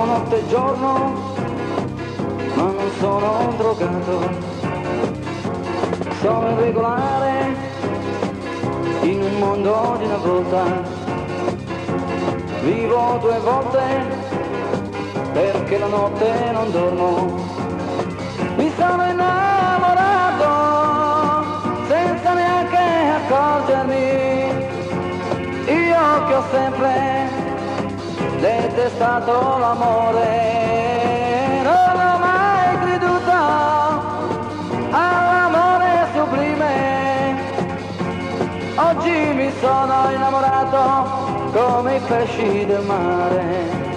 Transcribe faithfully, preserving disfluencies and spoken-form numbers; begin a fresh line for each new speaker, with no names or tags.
Lavoro notte e giorno, ma non sono drogato. Sono irregolare in un mondo di una volta. Vivo due volte perché la notte non dormo. Mi sono innamorato senza neanche accorgermi. Io che ho sempre detestato l'amore, non ho mai creduto all'amore sublime. Oggi mi sono innamorato come i pesci del mare.